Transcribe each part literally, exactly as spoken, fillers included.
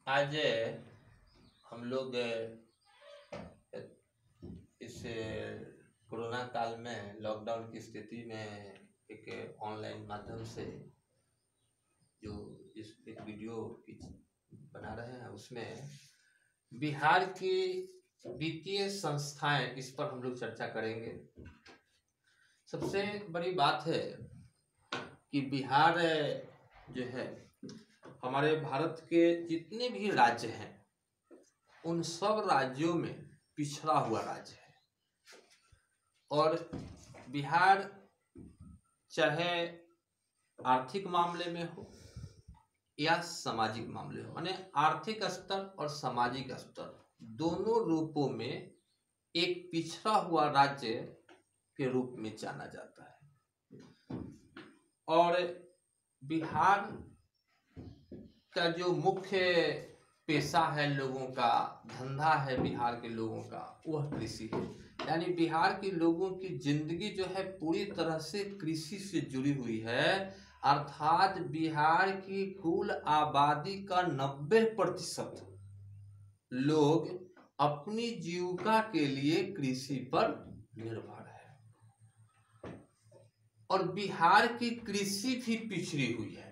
आज हम लोग इस कोरोना काल में लॉकडाउन की स्थिति में एक ऑनलाइन माध्यम से जो इस एक वीडियो बना रहे हैं उसमें बिहार की वित्तीय संस्थाएं, इस पर हम लोग चर्चा करेंगे। सबसे बड़ी बात है कि बिहार जो है हमारे भारत के जितने भी राज्य हैं उन सब राज्यों में पिछड़ा हुआ राज्य है। और बिहार चाहे आर्थिक मामले में हो या सामाजिक मामले हो, माने आर्थिक स्तर और सामाजिक स्तर दोनों रूपों में एक पिछड़ा हुआ राज्य के रूप में जाना जाता है। और बिहार का जो मुख्य पेशा है, लोगों का धंधा है बिहार के लोगों का, वह कृषि है। यानी बिहार के लोगों की जिंदगी जो है पूरी तरह से कृषि से जुड़ी हुई है। अर्थात बिहार की कुल आबादी का नब्बे प्रतिशत लोग अपनी जीविका के लिए कृषि पर निर्भर है। और बिहार की कृषि भी पिछड़ी हुई है।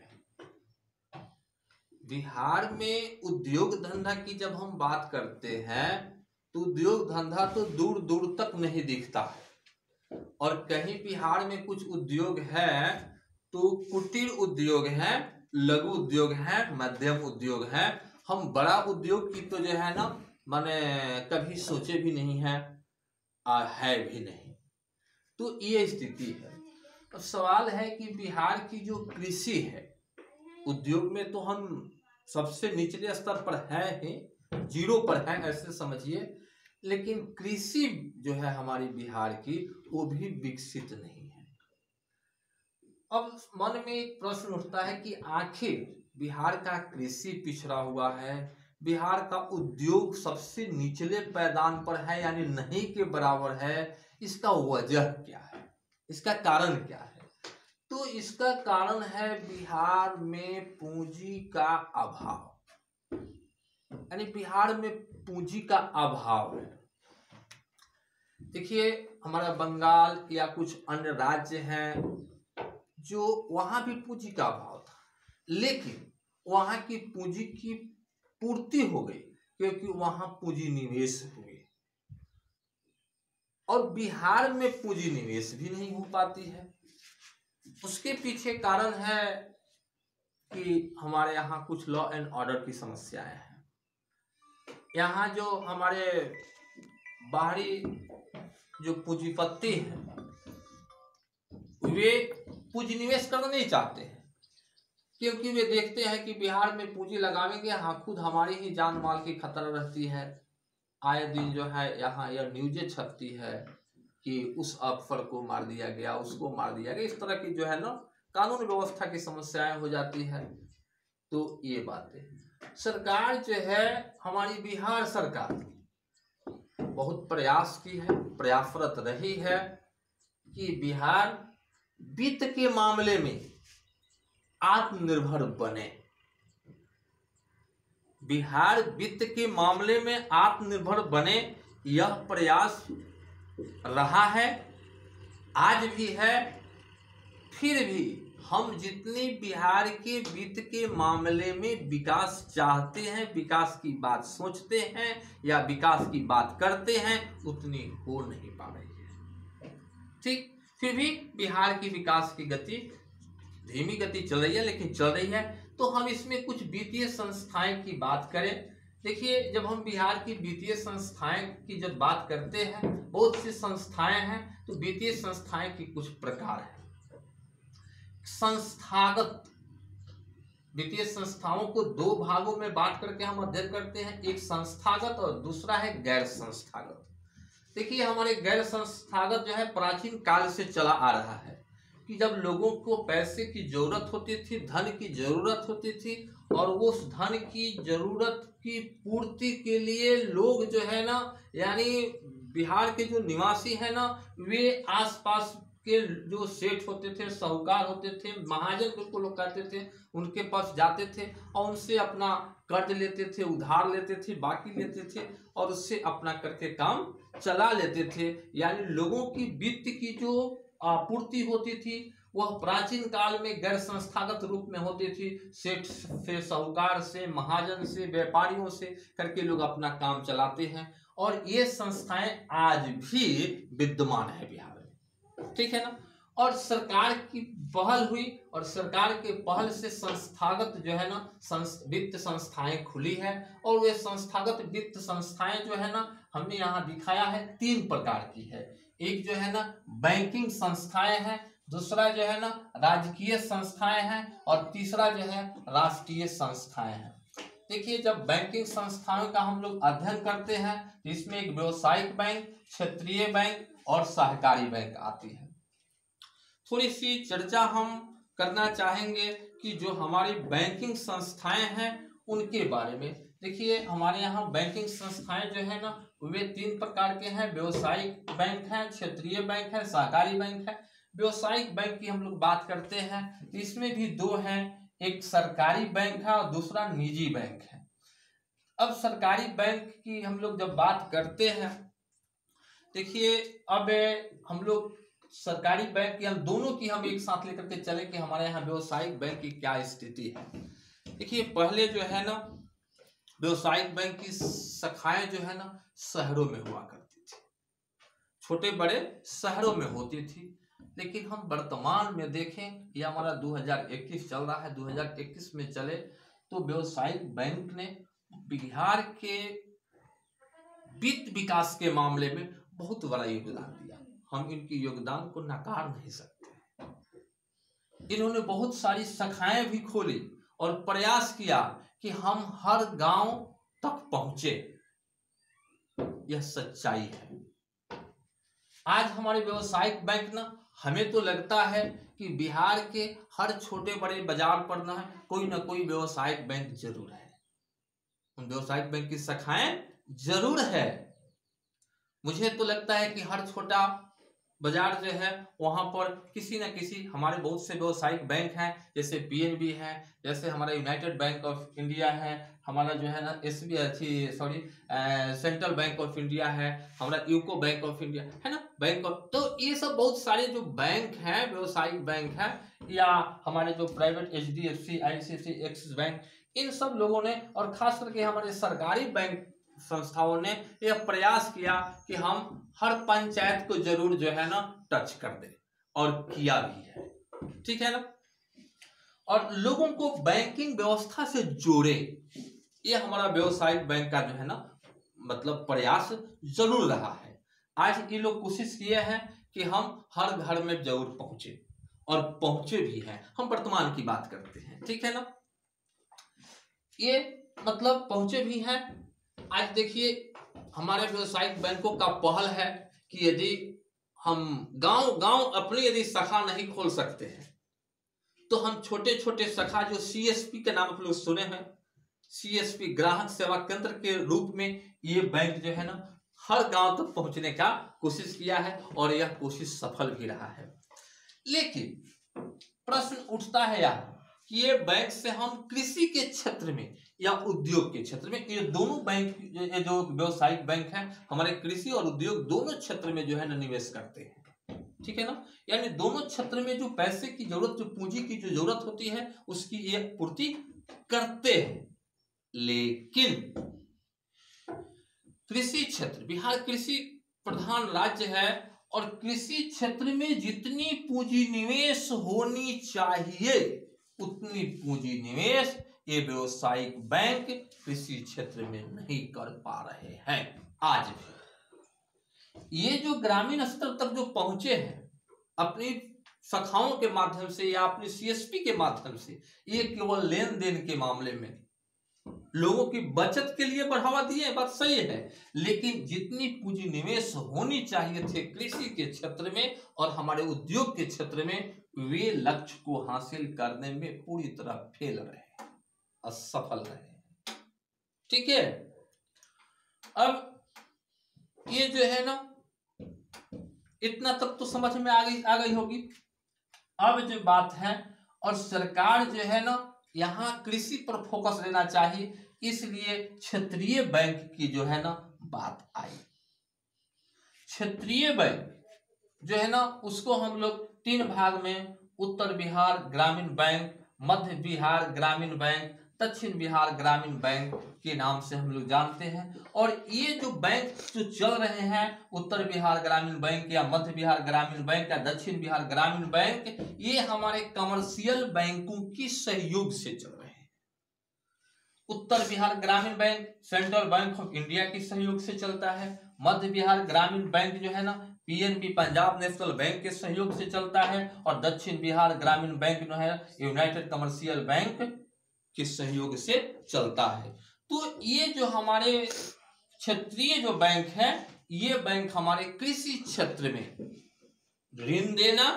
बिहार में उद्योग धंधा की जब हम बात करते हैं तो उद्योग धंधा तो दूर दूर तक नहीं दिखता है। और कहीं बिहार में कुछ उद्योग है तो कुटीर उद्योग है, लघु उद्योग है, मध्यम उद्योग है। हम बड़ा उद्योग की तो जो है ना माने कभी सोचे भी नहीं है, आ, है भी नहीं। तो ये स्थिति है। अब सवाल है कि बिहार की जो कृषि है, उद्योग में तो हम सबसे निचले स्तर पर है ही, जीरो पर है ऐसे समझिए, लेकिन कृषि जो है हमारी बिहार की वो भी विकसित नहीं है। अब मन में एक प्रश्न उठता है कि आखिर बिहार का कृषि पिछड़ा हुआ है, बिहार का उद्योग सबसे निचले पैदान पर है यानी नहीं के बराबर है, इसका वजह क्या है, इसका कारण क्या है? तो इसका कारण है बिहार में पूंजी का अभाव। यानी बिहार में पूंजी का अभाव है। देखिए हमारा बंगाल या कुछ अन्य राज्य हैं जो वहां भी पूंजी का अभाव था, लेकिन वहां की पूंजी की पूर्ति हो गई क्योंकि वहां पूंजी निवेश हुए। और बिहार में पूंजी निवेश भी नहीं हो पाती है। उसके पीछे कारण है कि हमारे यहाँ कुछ लॉ एंड ऑर्डर की समस्याएं हैं। यहाँ जो हमारे बाहरी जो पूंजीपति हैं वे पूंजी निवेश करना नहीं चाहते हैं, क्योंकि वे देखते हैं कि बिहार में पूंजी लगावेंगे हाँ खुद हमारी ही जान माल की खतरा रहती है। आए दिन जो है यहाँ यह न्यूज़ें छपती है कि उस अफसर को मार दिया गया, उसको मार दिया गया, इस तरह की जो है ना कानून व्यवस्था की समस्याएं हो जाती है। तो ये बातें सरकार जो है हमारी बिहार सरकार बहुत प्रयास की है, प्रयासरत रही है कि बिहार वित्त के मामले में आत्मनिर्भर बने। बिहार वित्त के मामले में आत्मनिर्भर बने, यह प्रयास रहा है, आज भी है। फिर भी हम जितनी बिहार के वित्त के मामले में विकास चाहते हैं, विकास की बात सोचते हैं या विकास की बात करते हैं, उतनी हो नहीं पा रही है। ठीक, फिर भी बिहार की विकास की गति धीमी गति चल रही है, लेकिन चल रही है। तो हम इसमें कुछ वित्तीय संस्थाएं की बात करें। देखिए जब हम बिहार की वित्तीय संस्थाएं की जब बात करते हैं, बहुत सी संस्थाएं हैं, तो वित्तीय संस्थाएं की कुछ प्रकार हैं। संस्थागत वित्तीय संस्थाओं को दो भागों में बांट करके हम अध्ययन करते हैं, एक संस्थागत और दूसरा है गैर संस्थागत। देखिए हमारे गैर संस्थागत जो है प्राचीन काल से चला आ रहा है कि जब लोगों को पैसे की जरूरत होती थी, धन की जरूरत होती थी, और वो उस धन की जरूरत की पूर्ति के लिए लोग जो है ना यानी बिहार के जो निवासी है ना वे आसपास के जो सेठ होते थे, साहूकार होते थे, महाजन जिनको लोग कहते थे, उनके पास जाते थे और उनसे अपना कर्ज लेते थे, उधार लेते थे, बाकी लेते थे और उससे अपना करके काम चला लेते थे। यानी लोगों की वित्त की जो आपूर्ति होती थी वह प्राचीन काल में गैर संस्थागत रूप में होती थी। सेठ से, साहूकार से, महाजन से, व्यापारियों से करके लोग अपना काम चलाते हैं और ये संस्थाएं आज भी विद्यमान है बिहार में, ठीक है ना। और सरकार की पहल हुई और सरकार के पहल से संस्थागत जो है ना वित्त संस्थाएं खुली है और वे संस्थागत वित्त संस्थाएं जो है ना हमने यहाँ दिखाया है तीन प्रकार की है। एक जो है ना बैंकिंग संस्थाएं हैं, दूसरा जो है ना राजकीय संस्थाएं हैं और तीसरा जो है राष्ट्रीय संस्थाएं हैं। देखिए, जब बैंकिंग संस्थाओं का हम लोग अध्ययन करते हैं तो इसमें एक व्यावसायिक बैंक, क्षेत्रीय बैंक और सहकारी बैंक आती है। थोड़ी सी चर्चा हम करना चाहेंगे कि जो हमारी बैंकिंग संस्थाएं हैं उनके बारे में। देखिए, हमारे यहाँ बैंकिंग संस्थाएं जो है ना वे तीन प्रकार के हैं। व्यावसायिक बैंक है, क्षेत्रीय बैंक है, सहकारी बैंक है। व्यावसायिक बैंक की हम लोग बात करते हैं तो इसमें भी दो हैं, एक सरकारी बैंक है और दूसरा निजी बैंक है। अब सरकारी बैंक की हम लोग जब बात करते हैं, देखिए अब हम लोग सरकारी बैंक की हम दोनों की हम एक साथ लेकर के चले कि हमारे यहाँ व्यावसायिक बैंक की क्या स्थिति है। देखिए, पहले जो है ना व्यावसायिक बैंक की शाखाएं जो है ना शहरों में हुआ करती थी, छोटे बड़े शहरों में होती थी। लेकिन हम वर्तमान में देखें, ये हमारा दो हज़ार इक्कीस चल रहा है, दो हज़ार इक्कीस में चले तो व्यावसायिक बैंक ने बिहार के वित्त विकास के मामले में बहुत बड़ा योगदान दिया। हम इनके योगदान को नकार नहीं सकते। इन्होंने बहुत सारी शाखाएं भी खोली और प्रयास किया कि हम हर गांव तक पहुंचे। यह सच्चाई है। आज हमारे व्यावसायिक बैंक ना, हमें तो लगता है कि बिहार के हर छोटे बड़े बाजार पर ना कोई ना कोई व्यावसायिक बैंक जरूर है। उन व्यावसायिक बैंक की शाखाएं जरूर है। मुझे तो लगता है कि हर छोटा बाजार जो है वहां पर किसी न किसी हमारे बहुत से व्यावसायिक बैंक हैं, जैसे पीएनबी है, जैसे हमारा यूनाइटेड बैंक ऑफ इंडिया है, हमारा जो है ना एसबी अच्छी sorry central bank of India है, हमारा यूको बैंक ऑफ इंडिया है ना, बैंक ऑफ, तो ये सब बहुत सारे जो बैंक हैं व्यावसायिक बैंक है, या हमारे जो private H D F C, ICICI, Axis bank, इन सब लोगों ने और खास करके हमारे सरकारी बैंक संस्थाओं ने यह प्रयास किया कि हम हर पंचायत को जरूर जो है ना टच कर दे, और किया भी है, ठीक है ना। और लोगों को बैंकिंग व्यवस्था से जोड़े, यह हमारा व्यावसायिक बैंक का जो है ना मतलब प्रयास जरूर रहा है। आज ये लोग कोशिश किए हैं कि हम हर घर में जरूर पहुंचे, और पहुंचे भी हैं। हम वर्तमान की बात करते हैं, ठीक है ना, ये मतलब पहुंचे भी हैं। आज देखिए, हमारे व्यावसायिक बैंकों का पहल है कि यदि हम गांव गांव अपनी यदि शाखा नहीं खोल सकते हैं तो हम छोटे छोटे शाखा जो सीएसपी के नाम आप लोग सुने हैं, सीएसपी ग्राहक सेवा केंद्र के रूप में ये बैंक जो है ना हर गांव तक पहुंचने का कोशिश किया है और यह कोशिश सफल भी रहा है। लेकिन प्रश्न उठता है यार कि ये बैंक से हम कृषि के क्षेत्र में या उद्योग के क्षेत्र में, ये दोनों बैंक ये जो व्यावसायिक बैंक हैं हमारे कृषि और उद्योग दोनों क्षेत्र में जो है ना निवेश करते हैं, ठीक है ना। यानी दोनों क्षेत्र में जो पैसे की जरूरत, जो पूंजी की जो जरूरत होती है उसकी ये पूर्ति करते हैं। लेकिन कृषि क्षेत्र, बिहार कृषि प्रधान राज्य है और कृषि क्षेत्र में जितनी पूंजी निवेश होनी चाहिए उतनी पूंजी निवेश ये व्यावसायिक बैंक कृषि क्षेत्र में नहीं कर पा रहे हैं। आज भी ये जो ग्रामीण स्तर तक जो पहुंचे हैं अपनी शाखाओं के माध्यम से या अपनी सीएसपी के माध्यम से, ये केवल लेन देन के मामले में लोगों की बचत के लिए बढ़ावा दिए, बात सही है, लेकिन जितनी पूंजी निवेश होनी चाहिए थे कृषि के क्षेत्र में और हमारे उद्योग के क्षेत्र में, वे लक्ष्य को हासिल करने में पूरी तरह फेल रहे, असफल रहे, ठीक है। अब ये जो है ना इतना तक तो समझ में आ गई आ गई होगी। अब जो बात है, और सरकार जो है ना यहाँ कृषि पर फोकस देना चाहिए, इसलिए क्षेत्रीय बैंक की जो है ना बात आई। क्षेत्रीय बैंक जो है ना उसको हम लोग तीन भाग में, उत्तर बिहार ग्रामीण बैंक, मध्य बिहार ग्रामीण बैंक, दक्षिण बिहार ग्रामीण बैंक के नाम से हम लोग जानते हैं। और ये जो बैंक जो चल रहे हैं, उत्तर बिहार ग्रामीण बैंक या मध्य बिहार ग्रामीण बैंक या दक्षिण बिहार ग्रामीण बैंक, ये हमारे कमर्शियल बैंकों की सहयोग से चल रहे हैं। Uttar Bihar Gramin bank central bank of India की सहयोग से चलता है। मध्य बिहार ग्रामीण बैंक जो है ना पीएनबी पंजाब नेशनल बैंक के सहयोग से चलता है। और दक्षिण बिहार ग्रामीण बैंक जो है यूनाइटेड कमर्शियल बैंक के सहयोग से चलता है। तो ये जो हमारे क्षेत्रीय जो बैंक है, ये बैंक हमारे कृषि क्षेत्र में ऋण देना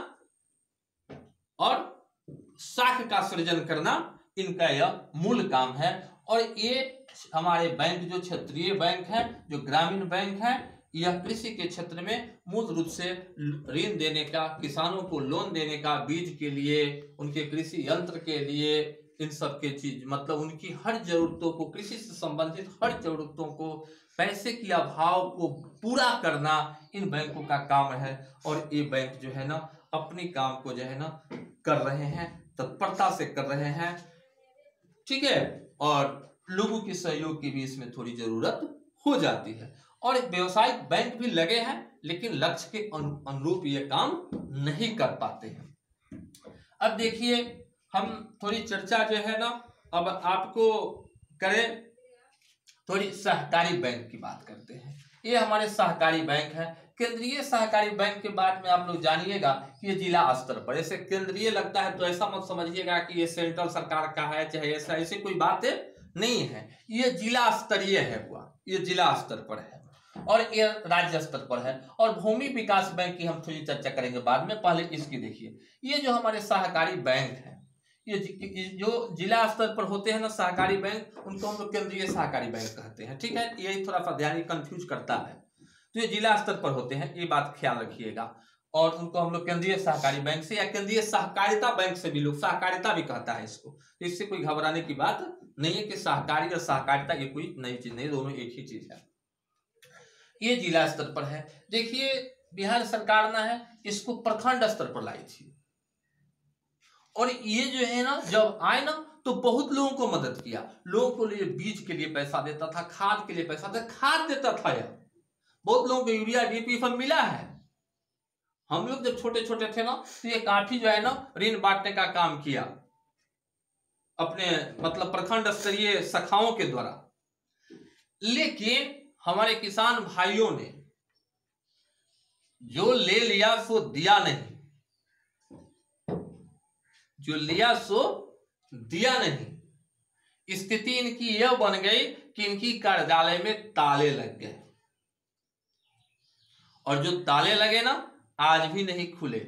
और साख का सृजन करना, इनका यह मूल काम है। और ये हमारे बैंक जो क्षेत्रीय बैंक है, जो ग्रामीण बैंक है, यह कृषि के क्षेत्र में मूल रूप से ऋण देने का, किसानों को लोन देने का, बीज के लिए, उनके कृषि यंत्र के लिए, इन सब के चीज मतलब उनकी हर जरूरतों को, कृषि से संबंधित हर जरूरतों को, पैसे की अभाव को पूरा करना इन बैंकों का काम है। और ये बैंक जो है ना अपने काम को जो है ना कर रहे हैं, तत्परता से कर रहे हैं, ठीक है। और लोगों के सहयोग की भी इसमें थोड़ी जरूरत हो जाती है। और व्यवसायिक बैंक भी लगे हैं, लेकिन लक्ष्य के अनुरूप ये काम नहीं कर पाते हैं। अब देखिए, हम थोड़ी चर्चा जो है ना अब आपको करें, थोड़ी सहकारी बैंक की बात करते हैं। ये हमारे सहकारी बैंक है। केंद्रीय सहकारी बैंक के बाद में आप लोग जानिएगा कि ये जिला स्तर पर, ऐसे केंद्रीय लगता है तो ऐसा मत समझिएगा कि ये सेंट्रल सरकार का है, चाहे ऐसा, ऐसी कोई बात नहीं है। ये जिला स्तरीय है, हुआ ये जिला स्तर पर है और ये राज्य स्तर पर है। और भूमि विकास बैंक की हम थोड़ी चर्चा करेंगे बाद में, पहले इसकी देखिए। ये जो हमारे सहकारी बैंक है, ये जो जिला स्तर पर होते हैं ना सहकारी बैंक, उनको हम लोग केंद्रीय सहकारी बैंक कहते हैं, ठीक है। ये थोड़ा सा ध्यान कंफ्यूज करता है। तो ये जिला स्तर पर होते हैं, ये बात ख्याल रखिएगा। और उनको हम लोग केंद्रीय सहकारी बैंक से या केंद्रीय सहकारिता बैंक से भी, लोग सहकारिता भी कहता है इसको, तो इससे कोई घबराने की बात नहीं है कि सहकारी और सहकारिता ये कोई नई चीज नहीं, दोनों एक ही चीज है। ये जिला स्तर पर है। देखिए, बिहार सरकार ना है इसको प्रखंड स्तर पर लाई थी। और ये जो है ना जब आए ना तो बहुत लोगों को मदद किया, लोगों को लिए बीज के लिए पैसा देता था, खाद के लिए पैसा देता, खाद देता था यार, बहुत लोगों को यूरिया डीपी सब मिला है। हम लोग जब छोटे छोटे थे ना तो ये काफी जो है ना ऋण बांटने का काम किया अपने मतलब प्रखंड स्तरीय शाखाओं के द्वारा। लेकिन हमारे किसान भाइयों ने जो ले लिया सो दिया नहीं, जो लिया सो दिया नहीं। स्थिति इनकी यह बन गई कि इनकी कार्यालय में ताले लग गए, और जो ताले लगे ना आज भी नहीं खुले।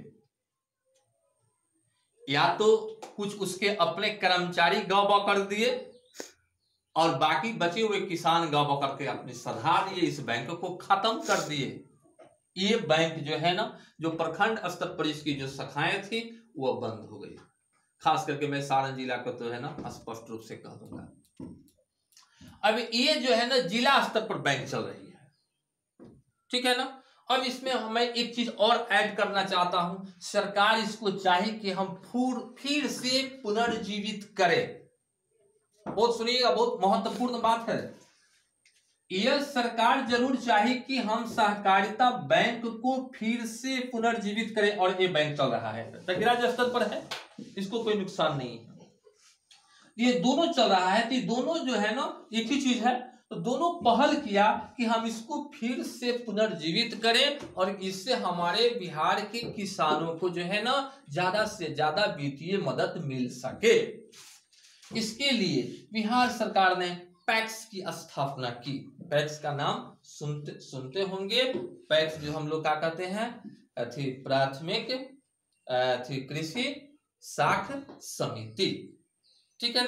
या तो कुछ उसके अपने कर्मचारी गौ कर दिए और बाकी बचे हुए किसान गौ करके अपने सधा दिए, इस बैंक को खत्म कर दिए। ये बैंक जो है ना, जो प्रखंड स्तर पर इसकी जो शाखाएं थी वो बंद हो गई। खास करके मैं सारण जिला को तो है ना स्पष्ट रूप से कह दूंगा। अब ये जो है ना जिला स्तर पर बैंक चल रही है, ठीक है ना। अब इसमें मैं एक चीज और ऐड करना चाहता हूं, सरकार इसको चाहे कि हम फिर से पुनर्जीवित करें। बहुत सुनिएगा, बहुत महत्वपूर्ण बात है। यह सरकार जरूर चाहे कि हम सहकारिता बैंक को फिर से पुनर्जीवित करें, और ये बैंक चल रहा है, राज्य स्तर पर है, इसको कोई नुकसान नहीं है। ये दोनों चल रहा है तो ये दोनों जो है ना एक ही चीज है, तो दोनों पहल किया कि हम इसको फिर से पुनर्जीवित करें और इससे हमारे बिहार के किसानों को जो है ना ज्यादा से ज्यादा वित्तीय मदद मिल सके। इसके लिए बिहार सरकार ने पैक्स की स्थापना की। पैक्स का नाम सुनते सुनते होंगे। पैक्स जो हम लोग क्या कहते हैं, थी प्राथमिक थी कृषि साख समिति, ठीक है ना।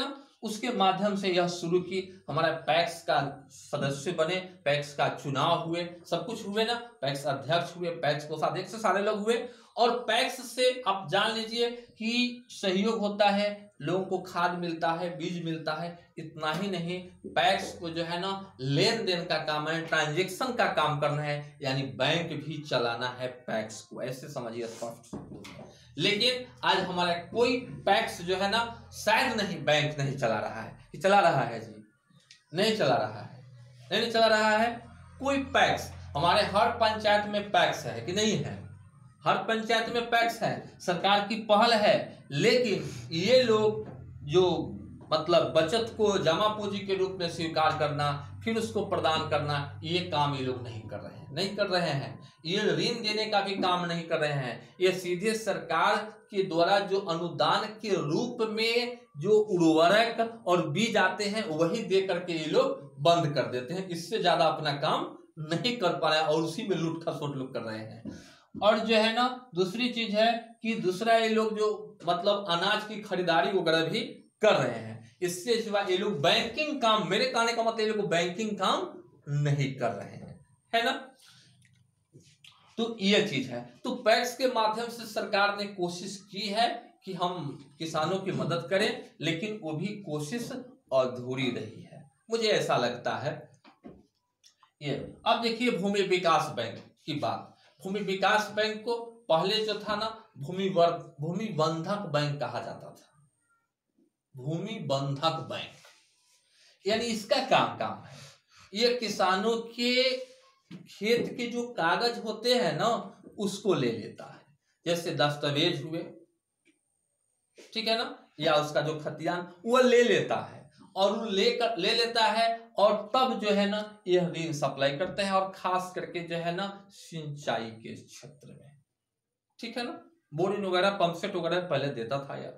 उसके माध्यम से यह शुरू की। हमारा पैक्स का सदस्य बने, पैक्स का चुनाव हुए, सब कुछ हुए ना, पैक्स अध्यक्ष हुए, पैक्स कोषाध्यक्ष से सारे लोग हुए। और पैक्स से आप जान लीजिए कि सहयोग होता है, लोगों को खाद मिलता है, बीज मिलता है। इतना ही नहीं, पैक्स को जो है ना लेन देन का काम है, ट्रांजेक्शन का काम करना है, यानी बैंक भी चलाना है पैक्स को, ऐसे समझिए स्पष्ट। लेकिन आज हमारा कोई पैक्स जो है ना शायद नहीं बैंक नहीं चला रहा है, कि चला रहा है जी, नहीं चला रहा है, नहीं चला रहा है कोई पैक्स। हमारे हर पंचायत में पैक्स है कि नहीं है, हर पंचायत में पैक्स है, सरकार की पहल है। लेकिन ये लोग जो मतलब बचत को जमा पूंजी के रूप में स्वीकार करना, फिर उसको प्रदान करना, ये काम ये लोग नहीं कर रहे हैं, नहीं कर रहे हैं। ये ऋण देने का भी काम नहीं कर रहे हैं। ये सीधे सरकार के द्वारा जो अनुदान के रूप में जो उर्वरक और बीज आते हैं वही दे करके ये लोग बंद कर देते हैं। इससे ज्यादा अपना काम नहीं कर पा रहे हैं और उसी में लूट खसोट लोग कर रहे हैं। और जो है ना दूसरी चीज है कि दूसरा ये लोग जो मतलब अनाज की खरीदारी वगैरह भी कर रहे हैं। इससे सिवा ये लोग बैंकिंग काम, मेरे कहने का मतलब ये लोग बैंकिंग काम नहीं कर रहे हैं, है ना। तो ये चीज है। तो पैक्स के माध्यम से सरकार ने कोशिश की है कि हम किसानों की मदद करें, लेकिन वो भी कोशिश अधूरी रही है, मुझे ऐसा लगता है। ये अब देखिए भूमि विकास बैंक की बात। भूमि विकास बैंक को पहले जो था ना भूमि वर्ग भूमि बंधक बैंक कहा जाता था। भूमि बंधक बैंक यानी इसका काम काम है, ये किसानों के खेत के जो कागज होते हैं ना उसको ले लेता है, जैसे दस्तावेज हुए, ठीक है ना, या उसका जो खतियान वो ले लेता है और वो लेकर ले लेता है और तब जो है ना यह ऋण सप्लाई करते हैं, और खास करके जो है ना सिंचाई के क्षेत्र में, ठीक है ना, बोरिंग वगैरह पंपसेट वगैरह पहले देता था यार।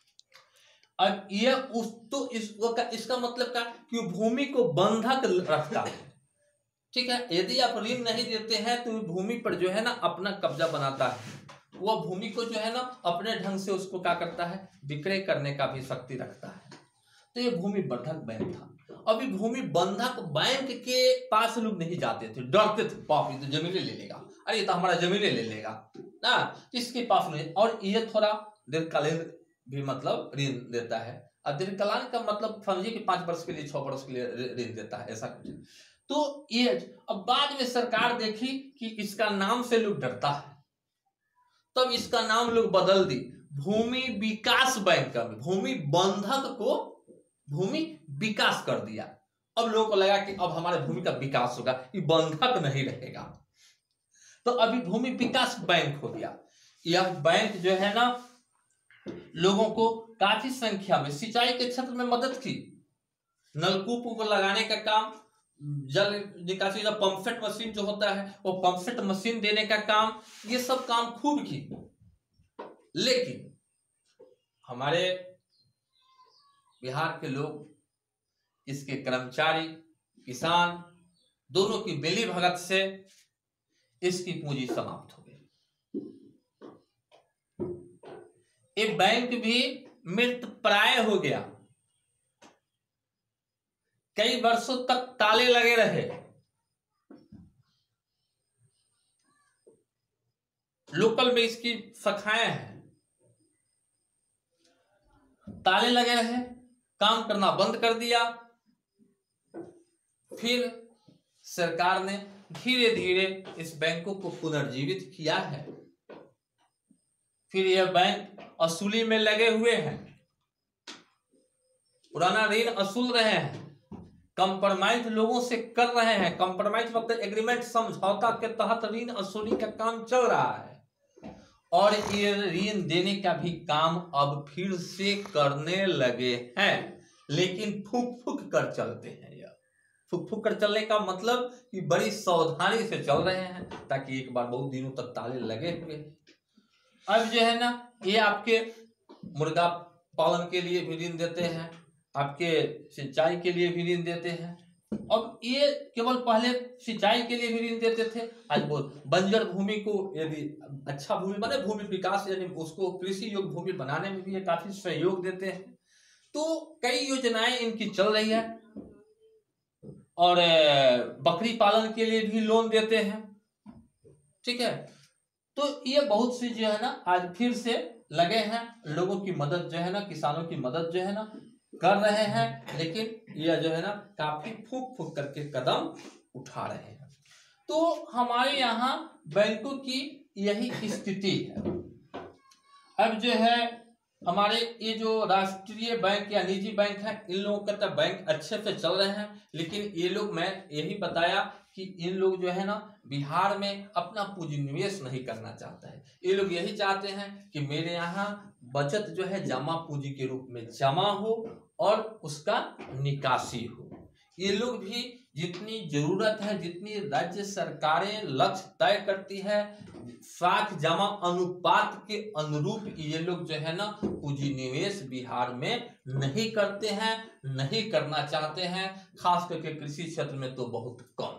अब ये उस तो इस का, इसका मतलब क्या कि भूमि को बंधक रखता है, ठीक है। यदि आप ऋण नहीं देते हैं तो भूमि पर जो है ना अपना कब्जा बनाता है, वह भूमि को जो है ना अपने ढंग से उसको क्या करता है, विक्रय करने का भी शक्ति रखता है। तो ये भूमि बंधक बैंक था। अभी भूमि बंधक बैंक के पास लोग नहीं जाते थे, डरते थे, बाप ये तो जमीनें ले लेगा, अरे ये तो हमारा जमीनें ले लेगा ना, इसके पास नहीं। और ये थोड़ा दीर्घकालीन भी मतलब ऋण देता है। अब दीर्घकालीन का मतलब समझिए कि पांच वर्ष के लिए, छह वर्ष के लिए ऋण देता है, ऐसा कुछ। तो ये अब बाद में सरकार देखी कि इसका नाम से लोग डरता है, तब इसका नाम लोग बदल दी, भूमि विकास बैंक का, भूमि बंधक को भूमि विकास कर दिया। अब लोगों को लगा कि अब हमारे भूमि का विकास होगा, ये बंधक नहीं रहेगा, तो अभी भूमि विकास बैंक हो गया। यह बैंक जो है ना लोगों को काफी संख्या में सिंचाई के क्षेत्र में मदद की, नलकूप को लगाने का काम, जल निकासी का पंपसेट मशीन जो होता है वो पंपसेट मशीन देने का काम, ये सब काम खूब की। लेकिन हमारे बिहार के लोग, इसके कर्मचारी, किसान दोनों की मिली भगत से इसकी पूंजी समाप्त हो गई। ये बैंक भी मृत प्राय हो गया, कई वर्षों तक ताले लगे रहे। लोकल में इसकी शाखाएं हैं, ताले लगे रहे, काम करना बंद कर दिया। फिर सरकार ने धीरे धीरे इस बैंकों को पुनर्जीवित किया है। फिर यह बैंक असूली में लगे हुए हैं, पुराना ऋण असूल रहे हैं, कंप्रोमाइज लोगों से कर रहे हैं। कंप्रोमाइज मतलब एग्रीमेंट, समझौता के तहत ऋण असूली का काम चल रहा है। और ये ऋण देने का भी काम अब फिर से करने लगे हैं, लेकिन फूक फूक कर चलते हैं। यार फूक फूक कर चलने का मतलब कि बड़ी सावधानी से चल रहे हैं, ताकि एक बार बहुत दिनों तक ताले लगे हुए। अब जो है ना ये आपके मुर्गा पालन के लिए भी ऋण देते हैं, आपके सिंचाई के लिए भी ऋण देते हैं। अब ये केवल पहले सिंचाई के लिए भी ऋण देते थे, आज वो बंजर भूमि को यदि अच्छा भूमि बने, भूमि विकास यानी उसको कृषि योग्य भूमि बनाने में भी ये काफी सहयोग देते हैं। तो कई योजनाएं इनकी चल रही है और बकरी पालन के लिए भी लोन देते हैं, ठीक है। तो ये बहुत सी जो है ना आज फिर से लगे हैं, लोगों की मदद जो है ना, किसानों की मदद जो है ना कर रहे हैं, लेकिन यह जो है ना काफी फूक फूक करके कदम उठा रहे हैं। तो हमारे यहाँ बैंकों की यही स्थिति है। अब जो है हमारे ये जो राष्ट्रीय बैंक या निजी बैंक है, इन लोगों का तो बैंक अच्छे से चल रहे हैं, लेकिन ये लोग, मैं यही बताया कि इन लोग जो है ना बिहार में अपना पूंजी निवेश नहीं करना चाहता है। ये लोग यही चाहते हैं कि मेरे यहाँ बचत जो है जमा पूंजी के रूप में जमा हो और उसका निकासी हो। ये लोग भी जितनी जरूरत है, जितनी राज्य सरकारें लक्ष्य तय करती है, साख जमा अनुपात के अनुरूप ये लोग जो है ना पूंजी निवेश बिहार में नहीं करते हैं, नहीं करना चाहते हैं, खास करके कृषि क्षेत्र में तो बहुत कम,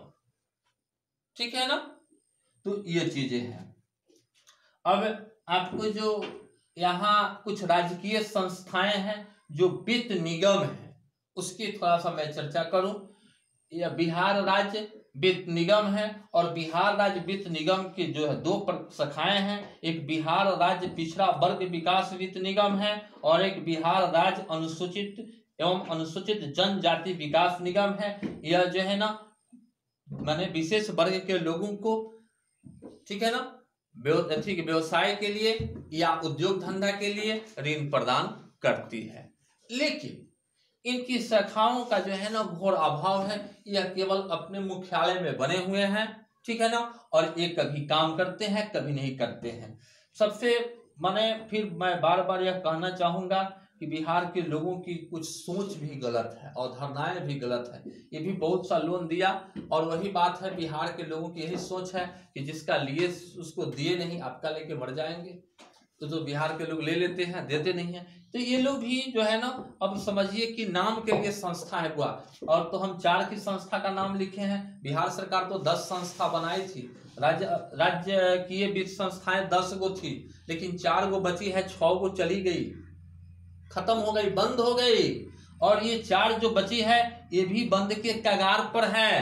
ठीक है ना। तो ये चीजें हैं। अब आपको जो यहाँ कुछ राजकीय संस्थाएं हैं जो वित्त निगम है, उसकी थोड़ा सा मैं चर्चा करूं। यह बिहार राज्य वित्त निगम है और बिहार राज्य वित्त निगम की जो है दो शाखाएं हैं, एक बिहार राज्य पिछड़ा वर्ग विकास वित्त निगम है और एक बिहार राज्य अनुसूचित एवं अनुसूचित जनजाति विकास निगम है। यह जो है ना माने विशेष वर्ग के लोगों को, ठीक है ना, व्यवसाय के लिए या उद्योग धंधा के लिए ऋण प्रदान करती है। लेकिन इनकी शाखाओं का जो है ना घोर अभाव है। यह केवल अपने मुख्यालय में बने हुए हैं, ठीक है ना, और ये कभी काम करते हैं कभी नहीं करते हैं। सबसे माने फिर मैं बार बार यह कहना चाहूंगा कि बिहार के लोगों की कुछ सोच भी गलत है और धारणाएं भी गलत है। ये भी बहुत सा लोन दिया और वही बात है, बिहार के लोगों की यही सोच है कि जिसका लिए उसको दिए नहीं, आपका लेके मर जाएंगे। तो जो बिहार के लोग ले लेते हैं, देते नहीं है। तो ये लोग भी जो है ना, अब समझिए कि नाम के लिए संस्था है हुआ, और तो हम चार की संस्था का नाम लिखे हैं। बिहार सरकार तो दस संस्था बनाई थी, राज्य राज्य की ये वित्त संस्थाएं दस गो थी, लेकिन चार गो बची है, छह गो चली गई, खत्म हो गई, बंद हो गई। और ये चार जो बची है ये भी बंद के कगार पर है।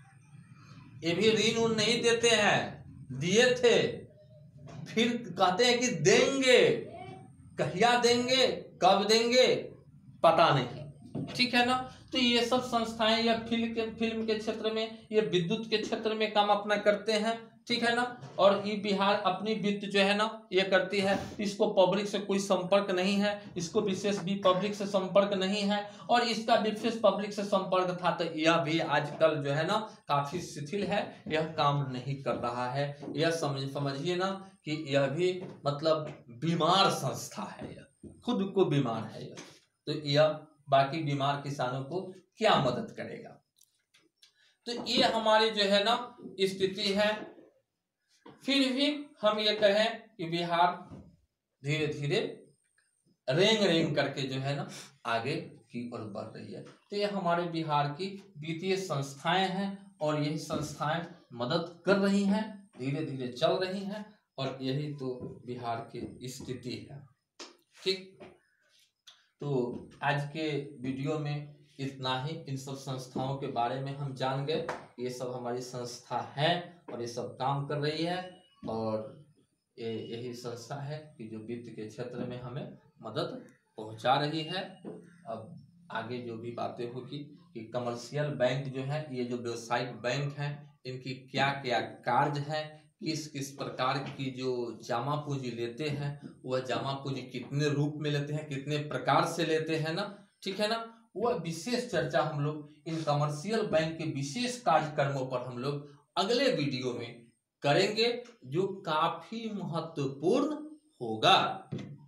ये भी ऋण उन नहीं देते हैं, दिए थे फिर कहते हैं कि देंगे, कहिया देंगे, कब देंगे पता नहीं, ठीक है ना। तो ये सब संस्थाएं या फिल्म के फिल्म के क्षेत्र में, ये विद्युत के क्षेत्र में काम अपना करते हैं, ठीक है ना। और ये बिहार अपनी वित्त जो है ना ये करती है, इसको पब्लिक से कोई संपर्क नहीं है, इसको विशेष भी पब्लिक से संपर्क नहीं है। और इसका विशेष पब्लिक से संपर्क था तो यह भी आजकल जो है ना काफी शिथिल है, यह काम नहीं कर रहा है। यह समझ समझिए ना कि यह भी मतलब बीमार संस्था है, यह खुद को बीमार है यह। तो यह बाकी बीमार किसानों को क्या मदद करेगा। तो ये हमारी जो है ना स्थिति है। फिर भी हम ये कहें कि बिहार धीरे धीरे रेंग रेंग करके जो है ना आगे की ओर बढ़ रही है। तो ये हमारे बिहार की वित्तीय संस्थाएं हैं और यही संस्थाएं मदद कर रही हैं, धीरे धीरे चल रही हैं, और यही तो बिहार की स्थिति है, ठीक। तो आज के वीडियो में इतना ही। इन सब संस्थाओं के बारे में हम जान गए। ये सब हमारी संस्था है और ये सब काम कर रही है, और ये यही संस्था है कि जो वित्त के क्षेत्र में हमें मदद पहुंचा रही है। अब आगे जो भी बातें होगी कि कमर्शियल बैंक जो है, ये जो व्यवसायिक बैंक हैं, इनकी क्या क्या कार्य है, किस किस प्रकार की जो जमा पूंजी लेते हैं, वह जमा पूंजी कितने रूप में लेते हैं, कितने प्रकार से लेते हैं ना, ठीक है ना। वह विशेष चर्चा हम लोग इन कमर्शियल बैंक के विशेष कार्यक्रमों पर हम लोग अगले वीडियो में करेंगे, जो काफी महत्वपूर्ण होगा।